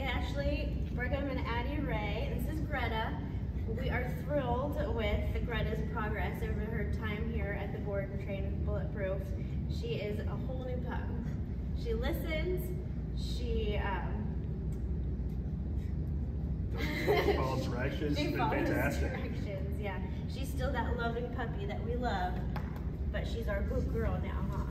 Ashley, Brigham, and Addie Ray. This is Greta. We are thrilled with Greta's progress over her time here at the board and train with Bulletproof. She is a whole new pup. She listens. She follows directions. She's been fantastic. Yeah, she's still that loving puppy that we love, but she's our good girl now, huh?